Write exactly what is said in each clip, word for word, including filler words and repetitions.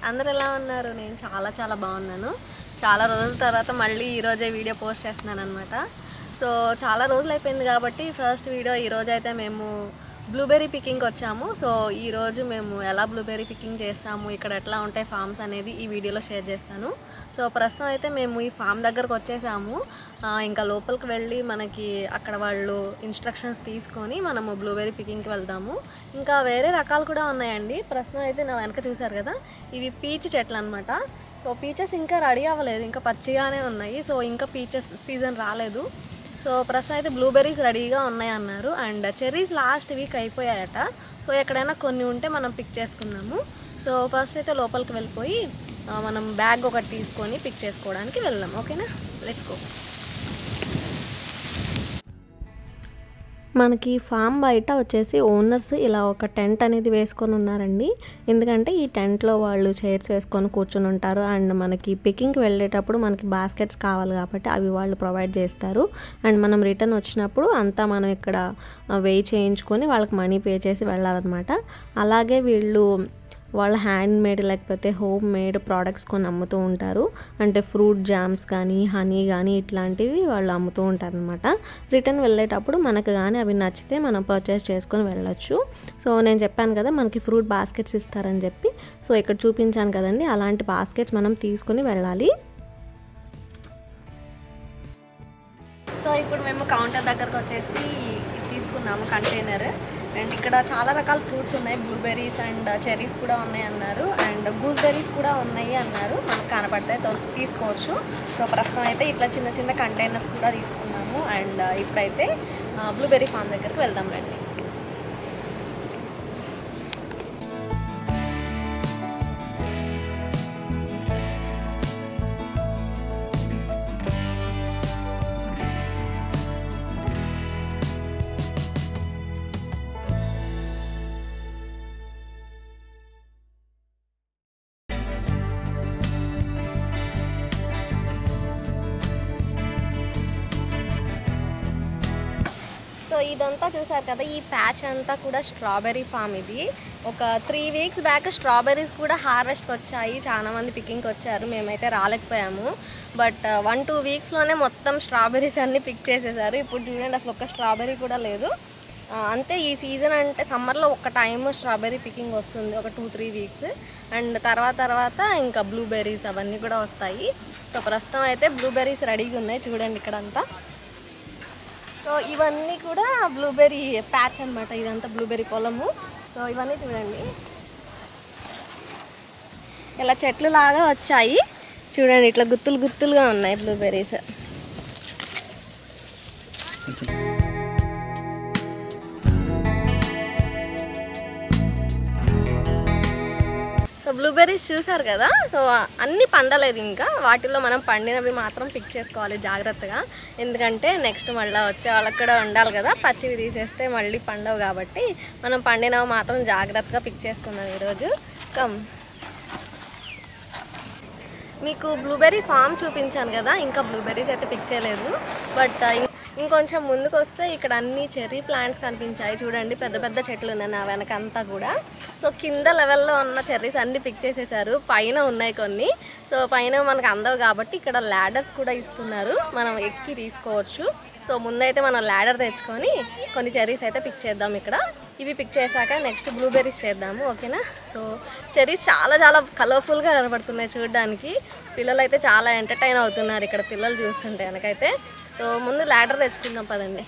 అందరూ ఎలా ఉన్నారు? నేను చాలా చాలా బాగున్నాను. చాలా రోజుల తర్వాత మళ్ళీ ఈరోజే వీడియో పోస్ట్ చేస్తున్నాను అనమాట. సో చాలా రోజులు అయిపోయింది కాబట్టి ఫస్ట్ వీడియో ఈరోజు అయితే మేము బ్లూబెర్రీ పికింగ్కి వచ్చాము. సో ఈరోజు మేము ఎలా బ్లూబెర్రీ పికింగ్ చేస్తాము, ఇక్కడ ఎట్లా ఉంటాయి ఫామ్స్ అనేది ఈ వీడియోలో షేర్ చేస్తాను. సో ప్రస్తుతం అయితే మేము ఈ ఫామ్ దగ్గరకు వచ్చేసాము. ఇంకా లోపలికి వెళ్ళి మనకి అక్కడ వాళ్ళు ఇన్స్ట్రక్షన్స్ తీసుకొని మనము బ్లూబెర్రీ పికింగ్కి వెళ్దాము. ఇంకా వేరే రకాలు కూడా ఉన్నాయండి. ప్రస్తుతం అయితే నా వెనక చూసారు కదా, ఇవి పీచ్ చెట్లు అనమాట. సో పీచెస్ ఇంకా రెడీ అవ్వలేదు, ఇంకా పచ్చిగానే ఉన్నాయి. సో ఇంకా పీచెస్ సీజన్ రాలేదు. సో ప్రస్తుతం అయితే బ్లూబెర్రీస్ రెడీగా ఉన్నాయి అన్నారు. అండ్ చెర్రీస్ లాస్ట్ వీక్ అయిపోయాయట. సో ఎక్కడైనా కొన్ని ఉంటే మనం పిక్ చేసుకున్నాము. సో ఫస్ట్ అయితే లోపలికి వెళ్ళిపోయి మనం బ్యాగ్ ఒకటి తీసుకొని పిక్ చేసుకోవడానికి వెళ్దాం. ఓకేనా, లెట్స్ గో. మనకి ఫామ్ బయట వచ్చేసి ఓనర్స్ ఇలా ఒక టెంట్ అనేది వేసుకొని ఉన్నారండి. ఎందుకంటే ఈ టెంట్లో వాళ్ళు చైర్స్ వేసుకొని కూర్చొని ఉంటారు. అండ్ మనకి పికింగ్కి వెళ్ళేటప్పుడు మనకి బాస్కెట్స్ కావాలి కాబట్టి అవి వాళ్ళు ప్రొవైడ్ చేస్తారు. అండ్ మనం రిటర్న్ వచ్చినప్పుడు అంతా మనం ఇక్కడ వెయి చేయించుకొని వాళ్ళకి మనీ పే చేసి వెళ్ళాలన్నమాట. అలాగే వీళ్ళు వాళ్ళ హ్యాండ్ మేడ్ లేకపోతే హోమ్ మేడ్ ప్రోడక్ట్స్ కొన్ని అమ్ముతూ ఉంటారు. అంటే ఫ్రూట్ జామ్స్ కానీ హనీ కానీ ఇట్లాంటివి వాళ్ళు అమ్ముతూ ఉంటారు అనమాట. రిటర్న్ వెళ్ళేటప్పుడు మనకు కానీ అవి నచ్చితే మనం పర్చేస్ చేసుకొని వెళ్ళొచ్చు. సో నేను చెప్పాను కదా మనకి ఫ్రూట్ బాస్కెట్స్ ఇస్తారని చెప్పి, సో ఇక్కడ చూపించాను కదండి, అలాంటి బాస్కెట్స్ మనం తీసుకొని వెళ్ళాలి. సో ఇప్పుడు మేము కౌంటర్ దగ్గరకు వచ్చేసి తీసుకున్నాము కంటైనర్. అండ్ ఇక్కడ చాలా రకాల ఫ్రూట్స్ ఉన్నాయి, బ్లూబెర్రీస్ అండ్ చెర్రీస్ కూడా ఉన్నాయి అన్నారు. అండ్ గూస్బెర్రీస్ కూడా ఉన్నాయి అన్నారు. మనకు కనపడతాయి, తీసుకోవచ్చు. సో ప్రస్తుతం అయితే ఇట్లా చిన్న చిన్న కంటైనర్స్ కూడా తీసుకున్నాము. అండ్ ఇప్పుడైతే బ్లూబెర్రీ ఫామ్ దగ్గరికి వెళ్దాం రండి. సో ఇదంతా చూసారు కదా, ఈ ప్యాచ్ అంతా కూడా స్ట్రాబెర్రీ ఫామ్. ఇది ఒక త్రీ వీక్స్ బ్యాక్ స్ట్రాబెర్రీస్ కూడా హార్వెస్ట్కి వచ్చాయి. చాలామంది పికింగ్కి వచ్చారు, మేమైతే రాలేకపోయాము. బట్ వన్ టూ వీక్స్లోనే మొత్తం స్ట్రాబెర్రీస్ అన్నీ పిక్ చేసేసారు. ఇప్పుడు చూడండి అసలు ఒక్క స్ట్రాబెర్రీ కూడా లేదు. అంతే, ఈ సీజన్ అంటే సమ్మర్లో ఒక టైం స్ట్రాబెర్రీ పికింగ్ వస్తుంది, ఒక టూ త్రీ వీక్స్. అండ్ తర్వాత తర్వాత ఇంకా బ్లూబెర్రీస్ అవన్నీ కూడా వస్తాయి. సో ప్రస్తుతం అయితే బ్లూబెర్రీస్ రెడీగా ఉన్నాయి. చూడండి ఇక్కడంతా. సో ఇవన్నీ కూడా బ్లూబెర్రీ ప్యాచ్ అనమాట. ఇదంతా బ్లూబెర్రీ పొలము. సో ఇవన్నీ చూడండి ఇలా చెట్లు లాగా వచ్చాయి. చూడండి ఇట్లా గుత్తులు గుత్తులుగా ఉన్నాయి బ్లూబెర్రీస్. సో బ్లూబెర్రీస్ చూసారు కదా, సో అన్నీ పండలేదు ఇంకా. వాటిల్లో మనం పండినవి మాత్రం పిక్ చేసుకోవాలి జాగ్రత్తగా. ఎందుకంటే నెక్స్ట్ మళ్ళీ వచ్చే వాళ్ళకి కూడా ఉండాలి కదా, పచ్చివి తీసేస్తే మళ్ళీ పండవు. కాబట్టి మనం పండినవి మాత్రం జాగ్రత్తగా పిక్ చేసుకున్నాం ఈరోజు. కమ్, మీకు బ్లూబెర్రీ ఫామ్ చూపించాను కదా, ఇంకా బ్లూబెర్రీస్ అయితే పిక్ చేయలేదు. బట్ ఇంకొంచెం ముందుకు వస్తే ఇక్కడ అన్ని చెర్రీ ప్లాంట్స్ కనిపించాయి. చూడండి పెద్ద పెద్ద చెట్లు ఉన్నాయి నా వెనకంతా కూడా. సో కింద లెవెల్లో ఉన్న చెర్రీస్ అన్ని పిక్ చేసేసారు. పైన ఉన్నాయి కొన్ని. సో పైన మనకు అందవు కాబట్టి ఇక్కడ ల్యాడర్స్ కూడా ఇస్తున్నారు, మనం ఎక్కి తీసుకోవచ్చు. సో ముందైతే మనం ల్యాడర్ తెచ్చుకొని కొన్ని చెర్రీస్ అయితే పిక్ చేద్దాం ఇక్కడ. ఇవి పిక్ చేశాక నెక్స్ట్ బ్లూబెర్రీస్ చేద్దాము. ఓకేనా. సో చెర్రీస్ చాలా చాలా కలర్ఫుల్గా కనబడుతున్నాయి చూడడానికి. పిల్లలు అయితే చాలా ఎంటర్టైన్ అవుతున్నారు ఇక్కడ, పిల్లలు చూస్తుంటే వెనకైతే. సో ముందు ల్యాడర్ తెచ్చుకుందాం పదండి.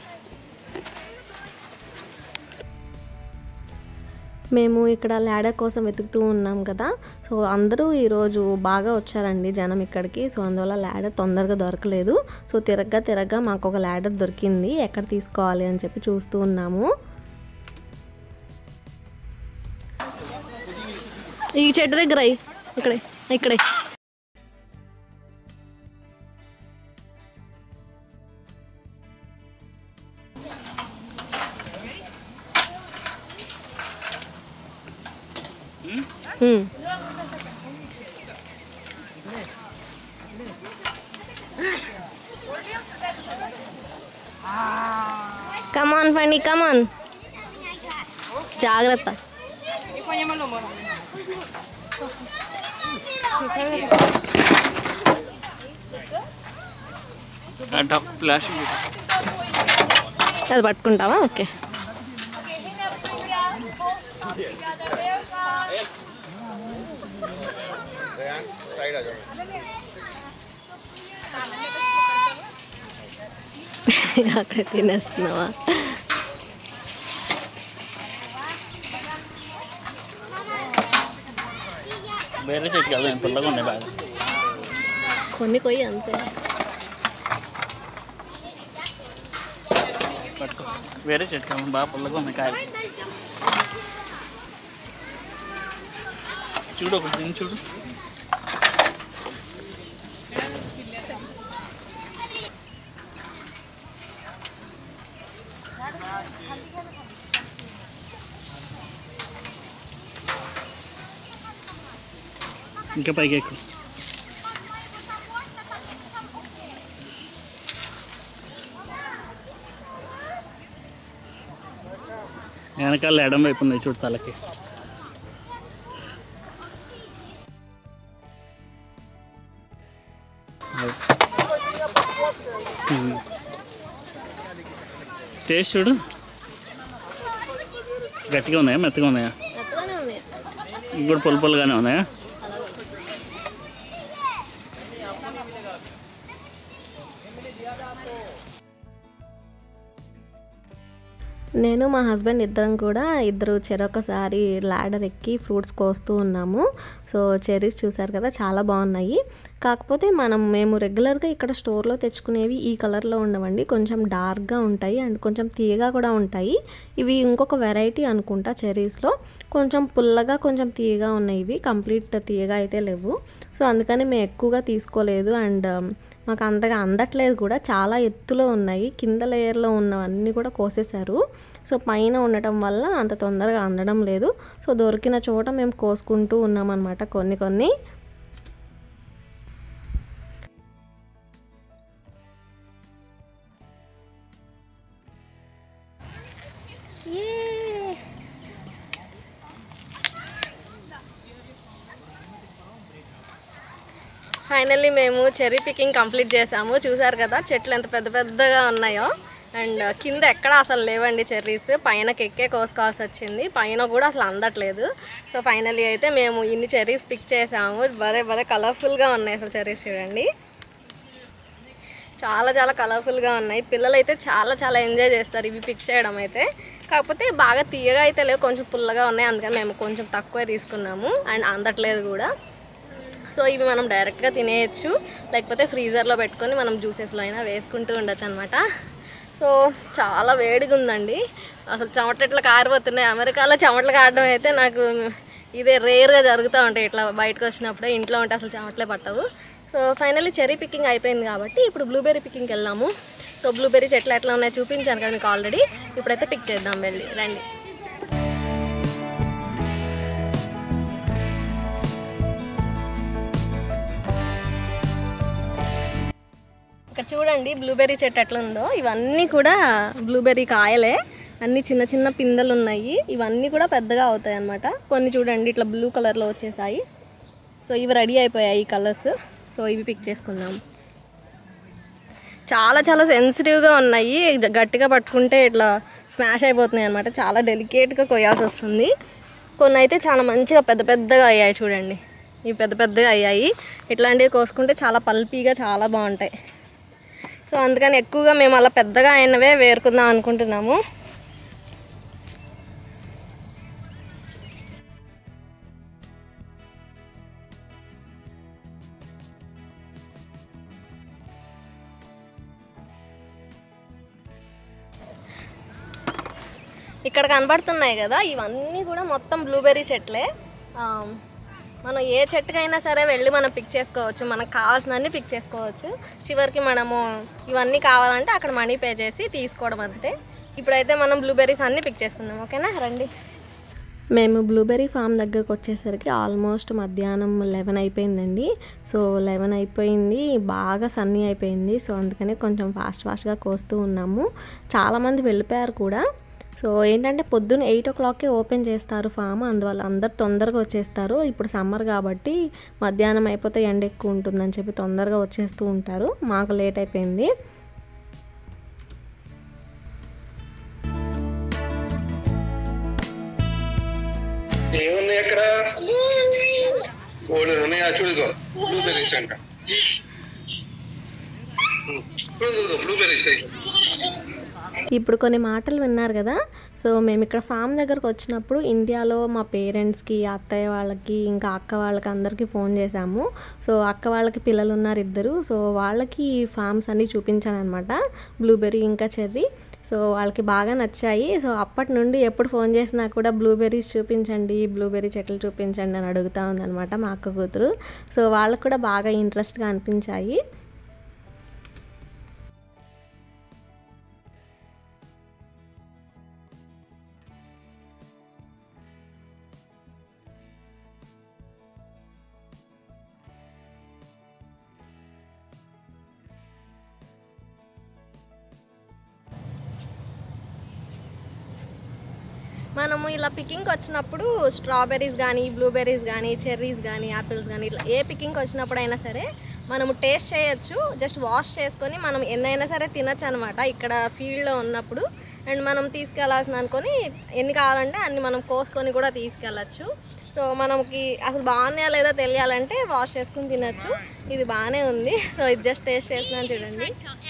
మేము ఇక్కడ ల్యాడర్ కోసం వెతుకుతూ ఉన్నాం కదా. సో అందరూ ఈరోజు బాగా వచ్చారండి జనం ఇక్కడికి. సో అందువల్ల ల్యాడర్ తొందరగా దొరకలేదు. సో తిరగ్గా తిరగ్గా మాకు ఒక ల్యాడర్ దొరికింది. ఎక్కడ తీసుకోవాలి అని చెప్పి చూస్తూ ఉన్నాము. ఈ చెట్టు దగ్గర ఇక్కడే ఇక్కడే Come on, Fanny, come on. జాగ్రత్త. అది పట్టుకుంటావా? ఓకే. అక్కడ తినేస్తున్నావా? వేరే చెట్టు కదా పుల్లగా ఉన్నాయి బాగా. కొన్ని కొయ్యి అంతే. పట్టుకో. వేరే చెట్టు కదా బాగా పుల్లగా ఉన్నాయి కాయలు. చూడు ఒకటి తిని చూడు. ఇంకా పైకి ఎక్కువ. వెనకాల ఎడం వైపు ఉన్నాయి చూడు తలకి. టేస్ట్ చూడు. గట్టిగా ఉన్నాయా మెత్తగా ఉన్నాయా? ఇవి కూడా పొలు పొలుగానే ఉన్నాయా? నేను మా హస్బెండ్ ఇద్దరం కూడా ఇద్దరు చెరొకసారి ల్యాడర్ ఎక్కి ఫ్రూట్స్ కోస్తూ ఉన్నాము. సో చెర్రీస్ చూసారు కదా, చాలా బాగున్నాయి. కాకపోతే మనం మేము రెగ్యులర్గా ఇక్కడ స్టోర్లో తెచ్చుకునేవి ఈ కలర్లో ఉండవండి, కొంచెం డార్క్గా ఉంటాయి అండ్ కొంచెం తీయగా కూడా ఉంటాయి. ఇవి ఇంకొక వెరైటీ అనుకుంటా చెర్రీస్లో. కొంచెం పుల్లగా కొంచెం తీయగా ఉన్నాయి. ఇవి కంప్లీట్ తీయగా అయితే లేవు. సో అందుకని మేము ఎక్కువగా తీసుకోలేదు అండ్ మాకు అంతగా అందట్లేదు కూడా. చాలా ఎత్తులో ఉన్నాయి, కింద లేయర్లో ఉన్నవన్నీ కూడా కోసేశారు. సో పైన ఉండటం వల్ల అంత తొందరగా అందడం లేదు. సో దొరికిన చోట మేము కోసుకుంటూ ఉన్నామన్నమాట కొన్ని కొన్ని. ఫైనల్లీ మేము చెర్రీ పికింగ్ కంప్లీట్ చేసాము. చూసారు కదా చెట్లు ఎంత పెద్ద పెద్దగా ఉన్నాయో. అండ్ కింద ఎక్కడ అసలు లేవండి చెర్రీస్, పైనకి ఎక్కే కోసుకోవాల్సి వచ్చింది. పైన కూడా అసలు అందట్లేదు. సో ఫైనల్లీ అయితే మేము ఇన్ని చెర్రీస్ పిక్ చేసాము. భలే భలే కలర్ఫుల్గా ఉన్నాయి అసలు చెర్రీస్ చూడండి, చాలా చాలా కలర్ఫుల్గా ఉన్నాయి. పిల్లలు అయితే చాలా చాలా ఎంజాయ్ చేస్తారు ఇవి పిక్ చేయడం అయితే. కాకపోతే బాగా తీయగా అయితే లేవు, కొంచెం పుల్లగా ఉన్నాయి. అందుకని మేము కొంచెం తక్కువే తీసుకున్నాము అండ్ అందట్లేదు కూడా. సో ఇవి మనం డైరెక్ట్గా తినేయచ్చు, లేకపోతే ఫ్రీజర్లో పెట్టుకొని మనం జ్యూసెస్లో అయినా వేసుకుంటూ ఉండొచ్చు అనమాట. సో చాలా వేడిగా ఉందండి, అసలు చెమటట్లు కారిపోతున్నాయి. అమెరికాలో చెమటలు కారడం అయితే నాకు ఇదే రేర్గా జరుగుతూ ఉంటాయి. ఇట్లా బయటకు వచ్చినప్పుడే, ఇంట్లో ఉంటే అసలు చెమటలే పట్టవు. సో ఫైనల్లీ చెర్రీ పికింగ్ అయిపోయింది కాబట్టి ఇప్పుడు బ్లూబెర్రీ పికింగ్కి వెళ్దాము. సో బ్లూబెర్రీ చెట్లు ఎట్లా ఉన్నాయో చూపించాను కదా మీకు ఆల్రెడీ. ఇప్పుడైతే పిక్ చేద్దాం, వెళ్ళి రండి. ఇక్కడ చూడండి బ్లూబెర్రీ చెట్టు ఎట్లా ఉందో. ఇవన్నీ కూడా బ్లూబెర్రీ కాయలే, అన్నీ చిన్న చిన్న పిందెలు ఉన్నాయి. ఇవన్నీ కూడా పెద్దగా అవుతాయి అన్నమాట. కొన్ని చూడండి ఇట్లా బ్లూ కలర్లో వచ్చేసాయి. సో ఇవి రెడీ అయిపోయాయి ఈ కలర్స్. సో ఇవి పిక్ చేసుకుందాం. చాలా చాలా సెన్సిటివ్గా ఉన్నాయి, గట్టిగా పట్టుకుంటే ఇట్లా స్మాష్ అయిపోతున్నాయి అనమాట. చాలా డెలికేట్గా కొయ్యాల్సి వస్తుంది. కొన్ని అయితే చాలా మంచిగా పెద్ద పెద్దగా అయ్యాయి చూడండి, ఇవి పెద్ద పెద్దగా అయ్యాయి. ఇట్లాంటివి కోసుకుంటే చాలా పల్పీగా చాలా బాగుంటాయి. సో అందుకని ఎక్కువగా మేము అలా పెద్దగా అయినవే వేరుకుందాం అనుకుంటున్నాము. ఇక్కడ కనబడుతున్నాయి కదా, ఇవన్నీ కూడా మొత్తం బ్లూబెర్రీ చెట్లే. మనం ఏ చెట్టుకైనా సరే వెళ్ళి మనం పిక్ చేసుకోవచ్చు, మనకు కావాల్సినన్ని పిక్ చేసుకోవచ్చు. చివరికి మనము ఇవన్నీ కావాలంటే అక్కడ మనీ పే చేసి తీసుకోవడం అంతే. ఇప్పుడైతే మనం బ్లూబెర్రీస్ అన్నీ పిక్ చేసుకుందాం, ఓకేనా? రండి. మేము బ్లూబెర్రీ ఫామ్ దగ్గరకు వచ్చేసరికి ఆల్మోస్ట్ మధ్యాహ్నం లెవెన్ అయిపోయిందండి. సో లెవెన్ అయిపోయింది, బాగా సన్నీ అయిపోయింది. సో అందుకని కొంచెం ఫాస్ట్ ఫాస్ట్గా కోస్తూ ఉన్నాము. చాలామంది వెళ్ళిపోయారు కూడా. సో ఏంటంటే పొద్దున్న ఎయిట్ ఓ క్లాక్కే ఓపెన్ చేస్తారు ఫామ్, అందువల్ల అందరు తొందరగా వచ్చేస్తారు. ఇప్పుడు సమ్మర్ కాబట్టి మధ్యాహ్నం అయిపోతే ఎండ ఎక్కువ ఉంటుందని చెప్పి తొందరగా వచ్చేస్తూ ఉంటారు. మాకు లేట్ అయిపోయింది. ఇప్పుడు కొన్ని మాటలు విన్నారు కదా. సో మేము ఇక్కడ ఫామ్ దగ్గరకు వచ్చినప్పుడు ఇండియాలో మా పేరెంట్స్కి, అత్తయ్య వాళ్ళకి, ఇంకా అక్క వాళ్ళకి అందరికీ ఫోన్ చేశాము. సో అక్క వాళ్ళకి పిల్లలు ఉన్నారు ఇద్దరు. సో వాళ్ళకి ఫామ్స్ అన్నీ చూపించాను అనమాట, బ్లూబెర్రీ ఇంకా చెర్రీ. సో వాళ్ళకి బాగా నచ్చాయి. సో అప్పటి నుండి ఎప్పుడు ఫోన్ చేసినా కూడా బ్లూబెర్రీస్ చూపించండి, బ్లూబెర్రీ చెట్లు చూపించండి అని అడుగుతూ ఉందన్నమాట మా అక్క కూతురు. సో వాళ్ళకు కూడా బాగా ఇంట్రెస్ట్గా అనిపించాయి. మనము ఇలా పికింగ్కి వచ్చినప్పుడు స్ట్రాబెర్రీస్ కానీ, బ్లూబెర్రీస్ కానీ, చెర్రీస్ కానీ, యాపిల్స్ కానీ, ఇట్లా ఏ పికింగ్కి వచ్చినప్పుడు అయినా సరే మనము టేస్ట్ చేయొచ్చు. జస్ట్ వాష్ చేసుకొని మనం ఎన్నైనా సరే తినచ్చు అనమాట ఇక్కడ ఫీల్డ్లో ఉన్నప్పుడు. అండ్ మనం తీసుకెళ్లాల్సిన అనుకొని ఎన్ని కావాలంటే అన్ని మనం కోసుకొని కూడా తీసుకెళ్ళచ్చు. సో మనకి అసలు బాగున్నాయా లేదా తెలియాలంటే వాష్ చేసుకుని తినచ్చు. ఇది బాగానే ఉంది. సో ఇది జస్ట్ టేస్ట్ చేస్తున్నాను చూడండి,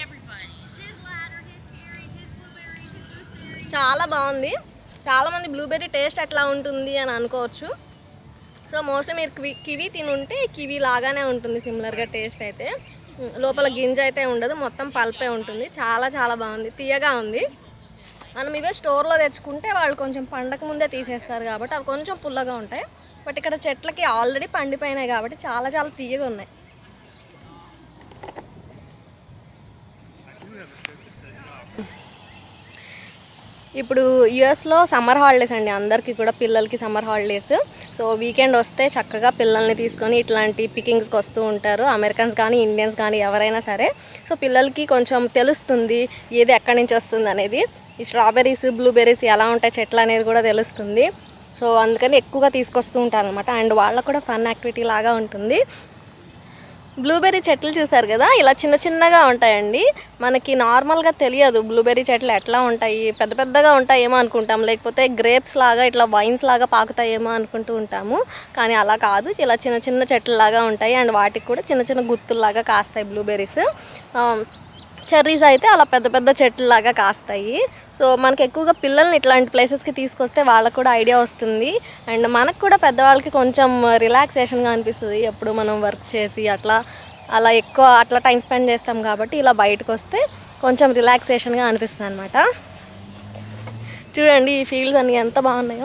చాలా బాగుంది. చాలామంది బ్లూబెర్రీ టేస్ట్ ఎట్లా ఉంటుంది అని అనుకోవచ్చు. సో మోస్ట్లీ మీరు కివి కివి తినుంటే కివి లాగానే ఉంటుంది సిమిలర్గా టేస్ట్ అయితే. లోపల గింజ అయితే ఉండదు, మొత్తం పల్పే ఉంటుంది. చాలా చాలా బాగుంది, తీయగా ఉంది. మనం ఇవే స్టోర్లో తెచ్చుకుంటే వాళ్ళు కొంచెం పండక ముందే తీసేస్తారు కాబట్టి అవి కొంచెం పుల్లగా ఉంటాయి. బట్ ఇక్కడ చెట్లకి ఆల్రెడీ పండిపోయినాయి కాబట్టి చాలా చాలా తీయగా ఉన్నాయి. ఇప్పుడు యుఎస్లో సమ్మర్ హాలిడేస్ అండి అందరికీ కూడా, పిల్లలకి సమ్మర్ హాలిడేస్. సో వీకెండ్ వస్తే చక్కగా పిల్లల్ని తీసుకొని ఇట్లాంటి పికింగ్స్కి వస్తూ ఉంటారు, అమెరికన్స్ కానీ ఇండియన్స్ కానీ ఎవరైనా సరే. సో పిల్లలకి కొంచెం తెలుస్తుంది ఏది ఎక్కడి నుంచి వస్తుంది అనేది. ఈ స్ట్రాబెర్రీస్, బ్లూబెర్రీస్ ఎలా ఉంటాయి చెట్లు అనేది కూడా తెలుస్తుంది. సో అందుకని ఎక్కువగా తీసుకొస్తూ ఉంటారు అనమాట. అండ్ వాళ్ళకు కూడా ఫన్ యాక్టివిటీ లాగా ఉంటుంది. బ్లూబెర్రీ చెట్లు చూసారు కదా, ఇలా చిన్న చిన్నగా ఉంటాయండి. మనకి నార్మల్గా తెలియదు బ్లూబెర్రీ చెట్లు ఎట్లా ఉంటాయి, పెద్ద పెద్దగా ఉంటాయేమో అనుకుంటాం, లేకపోతే గ్రేప్స్ లాగా ఇట్లా వైన్స్ లాగా పాకుతాయేమో అనుకుంటూ ఉంటాము. కానీ అలా కాదు, ఇలా చిన్న చిన్న చెట్లు లాగా ఉంటాయి. అండ్ వాటికి కూడా చిన్న చిన్న గుత్తుల్లాగా కాస్తాయి బ్లూబెర్రీస్. చెర్రీస్ అయితే అలా పెద్ద పెద్ద చెట్లులాగా కాస్తాయి. సో మనకి ఎక్కువగా పిల్లల్ని ఇట్లాంటి ప్లేసెస్కి తీసుకొస్తే వాళ్ళకు కూడా ఐడియా వస్తుంది. అండ్ మనకు కూడా పెద్దవాళ్ళకి కొంచెం రిలాక్సేషన్గా అనిపిస్తుంది. ఎప్పుడు మనం వర్క్ చేసి అట్లా అలా ఎక్కువ అట్లా టైం స్పెండ్ చేస్తాం కాబట్టి ఇలా బయటకు వస్తే కొంచెం రిలాక్సేషన్గా అనిపిస్తుంది అనమాట. చూడండి ఈ ఫీల్డ్స్ అన్నీ ఎంత బాగున్నాయో.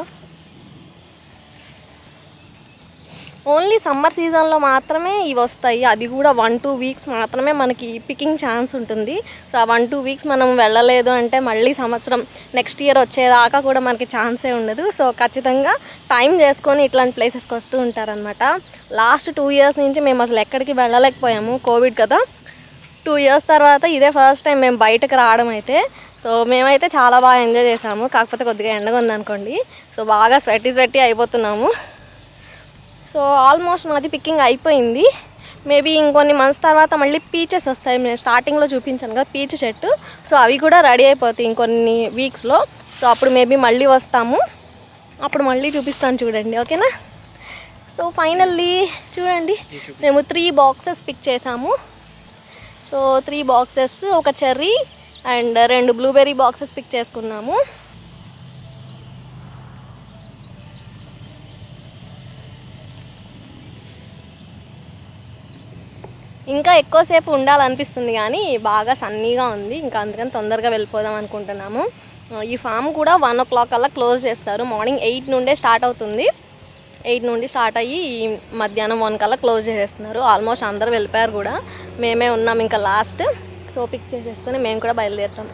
ఓన్లీ సమ్మర్ సీజన్లో మాత్రమే ఇవి వస్తాయి, అది కూడా వన్ టూ వీక్స్ మాత్రమే మనకి పికింగ్ ఛాన్స్ ఉంటుంది. సో ఆ వన్ టూ వీక్స్ మనం వెళ్ళలేదు అంటే మళ్ళీ సంవత్సరం నెక్స్ట్ ఇయర్ వచ్చేదాకా కూడా మనకి ఛాన్సే ఉండదు. సో ఖచ్చితంగా టైం చేసుకొని ఇట్లాంటి ప్లేసెస్కి వస్తూ ఉంటారనమాట. లాస్ట్ టూ ఇయర్స్ నుంచి మేము అసలు ఎక్కడికి వెళ్ళలేకపోయాము, కోవిడ్ కదా. టూ ఇయర్స్ తర్వాత ఇదే ఫస్ట్ టైం మేము బయటకు రావడం అయితే. సో మేమైతే చాలా బాగా ఎంజాయ్ చేసాము, కాకపోతే కొద్దిగా ఎండగా ఉందనుకోండి. సో బాగా స్వెట్టి స్వెట్టి అయిపోతున్నాము. సో ఆల్మోస్ట్ మాది పికింగ్ అయిపోయింది. మేబీ ఇంకొన్ని మంత్స్ తర్వాత మళ్ళీ పీచెస్ వస్తాయి. నేను స్టార్టింగ్లో చూపించాను కదా పీచ్ చెట్టు, సో అవి కూడా రెడీ అయిపోతాయి ఇంకొన్ని వీక్స్లో. సో అప్పుడు మేబీ మళ్ళీ వస్తాము, అప్పుడు మళ్ళీ చూపిస్తాను చూడండి, ఓకేనా. సో ఫైనల్లీ చూడండి మేము త్రీ బాక్సెస్ పిక్ చేసాము. సో త్రీ బాక్సెస్, ఒక చెర్రీ అండ్ రెండు బ్లూబెర్రీ బాక్సెస్ పిక్ చేసుకున్నాము. ఇంకా ఎక్కువసేపు ఉండాలనిపిస్తుంది కానీ బాగా సన్నీగా ఉంది, ఇంకా అందుకని తొందరగా వెళ్ళిపోదాం అనుకుంటున్నాము. ఈ ఫామ్ కూడా వన్ ఓ క్లాక్ అలా క్లోజ్ చేస్తారు. మార్నింగ్ ఎయిట్ నుండే స్టార్ట్ అవుతుంది, ఎయిట్ నుండి స్టార్ట్ అయ్యి మధ్యాహ్నం వన్ కల్లా క్లోజ్ చేసేస్తున్నారు. ఆల్మోస్ట్ అందరూ వెళ్ళిపోయారు కూడా, మేమే ఉన్నాం ఇంకా లాస్ట్. సో పిక్ చేసేసుకొని మేము కూడా బయలుదేరుతాం.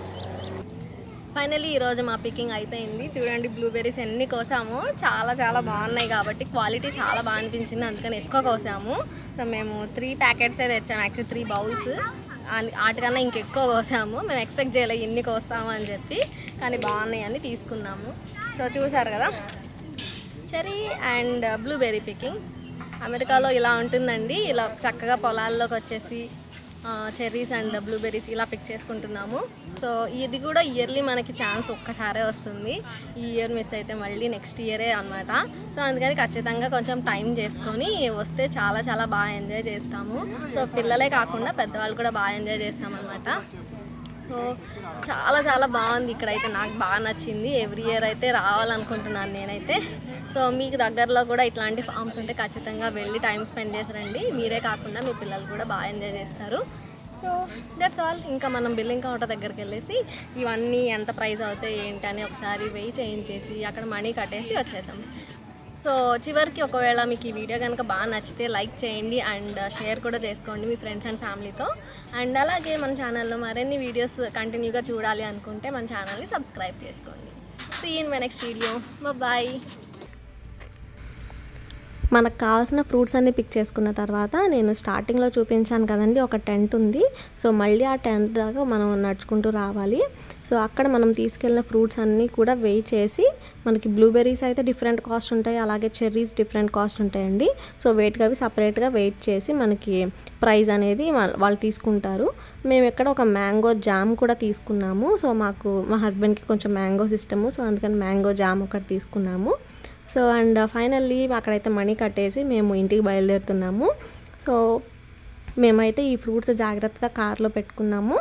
ఫైనలీ ఈరోజు మా పికింగ్ అయిపోయింది. చూడండి బ్లూబెర్రీస్ ఎన్ని కోసాము, చాలా చాలా బాగున్నాయి కాబట్టి క్వాలిటీ చాలా బాగా అనిపించింది, అందుకని ఎక్కువ కోసాము. సో మేము త్రీ ప్యాకెట్స్ అయితే తెచ్చాము, యాక్చువల్లీ త్రీ బౌల్స్. వాటికన్నా ఇంకెక్కువ కోసాము. మేము ఎక్స్పెక్ట్ చేయలేదు ఇన్ని కోస్తాము అని చెప్పి, కానీ బాగున్నాయి అని తీసుకున్నాము. సో చూసారు కదా, చెరీ అండ్ బ్లూబెర్రీ పికింగ్. అమెరికాలో ఇలా ఉంటుందండి. ఇలా చక్కగా పొలాల్లోకి వచ్చేసి చెర్రీస్ అండ్ బ్లూబెర్రీస్ ఇలా పిక్ చేసుకుంటున్నాము. సో ఇది కూడా ఇయర్లీ మనకి ఛాన్స్ ఒక్కసారే వస్తుంది. ఈ ఇయర్ మిస్ అయితే మళ్ళీ నెక్స్ట్ ఇయరే అనమాట. సో అందుకని ఖచ్చితంగా కొంచెం టైం చేసుకొని వస్తే చాలా చాలా బాగా ఎంజాయ్ చేస్తాము. సో పిల్లలే కాకుండా పెద్దవాళ్ళు కూడా బాగా ఎంజాయ్ చేస్తామన్నమాట. సో చాలా చాలా బాగుంది ఇక్కడైతే, నాకు బాగా నచ్చింది. ఎవ్రీ ఇయర్ అయితే రావాలనుకుంటున్నాను నేనైతే. సో మీకు దగ్గరలో కూడా ఇట్లాంటి ఫామ్స్ ఉంటే ఖచ్చితంగా వెళ్ళి టైం స్పెండ్ చేసి రండి. మీరే కాకుండా మీ పిల్లలు కూడా బాగా ఎంజాయ్ చేస్తారు. So that's all. ఇంకా మనం బిల్లింగ్ కౌంటర్ దగ్గరికి వెళ్ళేసి ఇవన్నీ ఎంత ప్రైస్ అవుతాయి ఏంటి అని ఒకసారి వెయ్యి చేయించేసి అక్కడ మనీ కట్టేసి వచ్చేద్దాం. సో చివరికి ఒకవేళ మీకు ఈ వీడియో కనుక బాగా నచ్చితే లైక్ చేయండి అండ్ షేర్ కూడా చేసుకోండి మీ ఫ్రెండ్స్ అండ్ ఫ్యామిలీతో. అండ్ అలాగే మన ఛానల్లో మరిన్ని వీడియోస్ కంటిన్యూగా చూడాలి అనుకుంటే మన ఛానల్ని సబ్స్క్రైబ్ చేసుకోండి. See you in my next video. Bye. మనకు కావాల్సిన ఫ్రూట్స్ అన్నీ పిక్ చేసుకున్న తర్వాత నేను స్టార్టింగ్లో చూపించాను కదండి, ఒక టెంట్ ఉంది. సో మళ్ళీ ఆ టెంట్ దాకా మనం నడుచుకుంటూ రావాలి. సో అక్కడ మనం తీసుకెళ్ళిన ఫ్రూట్స్ అన్నీ కూడా వెయిట్ చేసి, మనకి బ్లూబెర్రీస్ అయితే డిఫరెంట్ కాస్ట్ ఉంటాయి, అలాగే చెర్రీస్ డిఫరెంట్ కాస్ట్ ఉంటాయండి. సో వెయిట్గా అవి సపరేట్గా వెయిట్ చేసి మనకి ప్రైస్ అనేది వాళ్ళు తీసుకుంటారు. మేము ఇక్కడ ఒక మ్యాంగో జామ్ కూడా తీసుకున్నాము. సో మాకు మా హస్బెండ్కి కొంచెం మ్యాంగోస్ ఇష్టము. సో అందుకని మ్యాంగో జామ్ ఒకటి తీసుకున్నాము. సో అండ్ ఫైనల్లీ అక్కడైతే మనీ కట్టేసి మేము ఇంటికి బయలుదేరుతున్నాము. సో మేమైతే ఈ ఫ్రూట్స్ జాగ్రత్తగా కార్లో పెట్టుకున్నాము.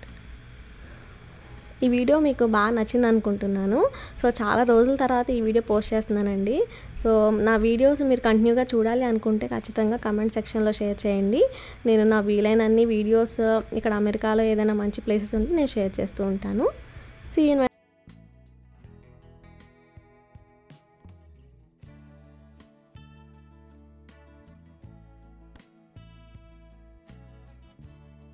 ఈ వీడియో మీకు బాగా నచ్చింది అనుకుంటున్నాను. సో చాలా రోజుల తర్వాత ఈ వీడియో పోస్ట్ చేస్తున్నానండి. సో నా వీడియోస్ మీరు కంటిన్యూగా చూడాలి అనుకుంటే ఖచ్చితంగా కమెంట్ సెక్షన్లో షేర్ చేయండి. నేను నా వీలైన అన్ని వీడియోస్ ఇక్కడ అమెరికాలో ఏదైనా మంచి ప్లేసెస్ ఉంటే నేను షేర్ చేస్తూ ఉంటాను. See you.